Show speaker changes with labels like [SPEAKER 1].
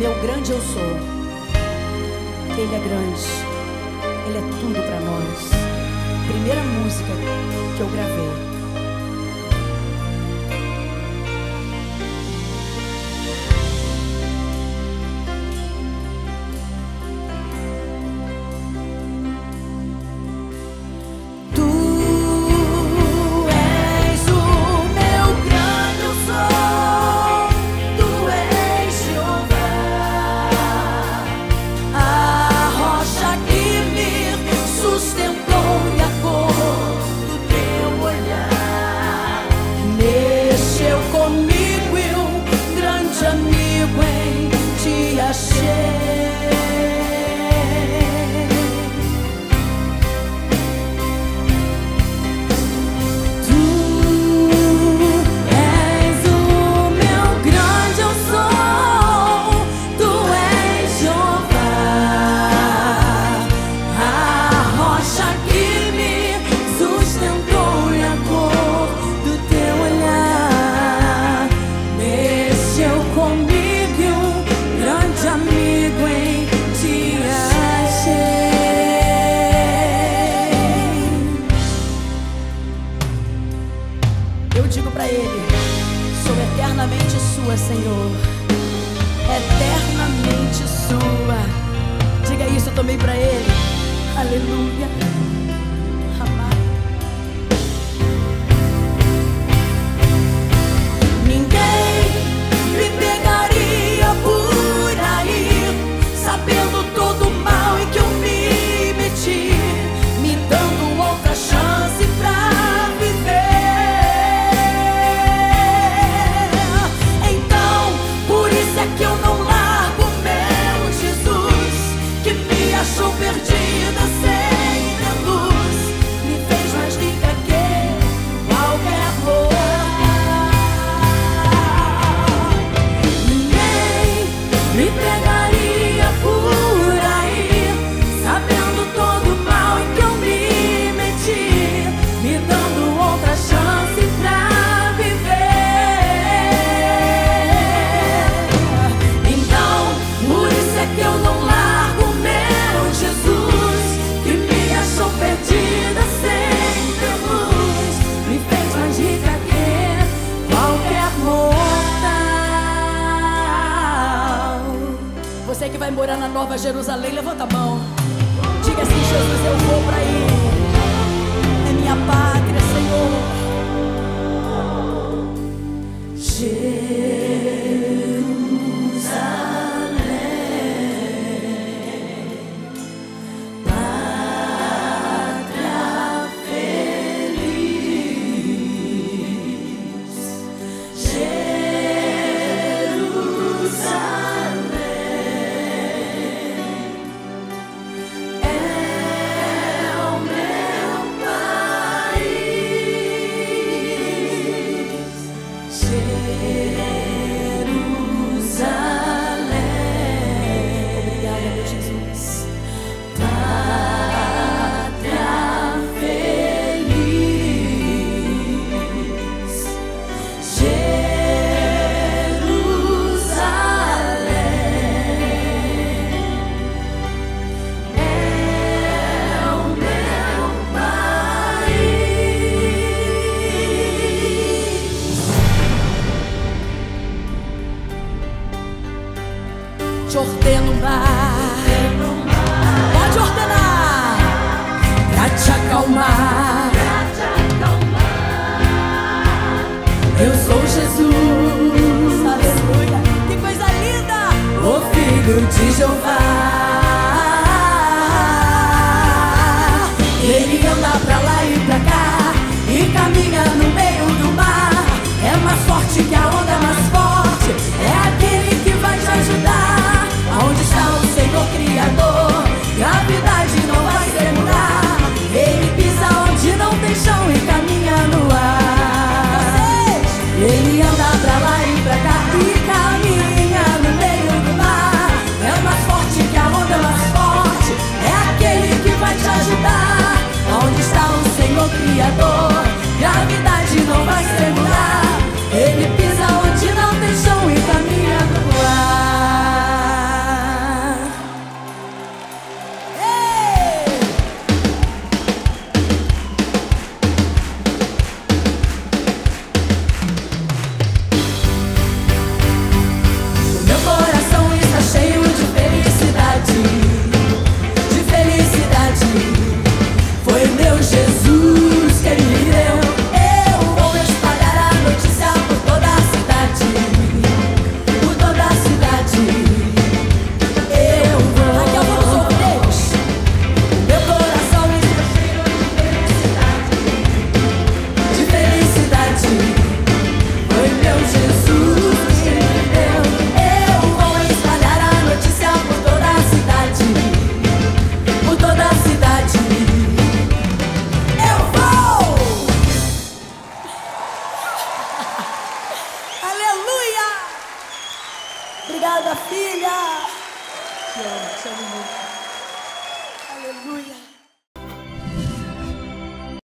[SPEAKER 1] Meu grande eu sou. Ele é grande. Ele é tudo pra nós. Primeira música que eu gravei. Eu digo pra ele: sou eternamente sua, Senhor. Eternamente sua. Diga isso também pra ele. Aleluia. Amém. Ninguém me pegaria por aí, sabendo todo o mal em que eu me meti, me dando outra chance pra viver. Que eu não largo meu Jesus, que me achou perdida sem ter luz, me fez mais rica que qualquer outra. Ninguém me pegaria por aí, sabendo todo o mal em que eu me meti, me dando outra chance pra viver. Que eu não largo meu Jesus, que me achou perdida sem ter luz, me fez mais rica que qualquer mortal. Você que vai morar na Nova Jerusalém, levanta a mão. Diga assim: Jesus, eu vou pra aí. É minha pátria, Senhor. Te ordeno pode ordenar pra te acalmar. Eu sou Jesus, aleluia, que coisa linda, o Filho de Jeová. Ele anda pra lá e pra cá e caminha no meio do mar. É mais forte que a onda, mais forte é aquele que vai te ajudar. Aonde está o Senhor Criador, gravidade não vai segurar. Ele pisa onde não tem chão e caminha no ar. Ele anda pra lá e pra cá e caminha no meio do mar. É mais forte Obrigada, filha.
[SPEAKER 2] Te amo muito.
[SPEAKER 1] Aleluia.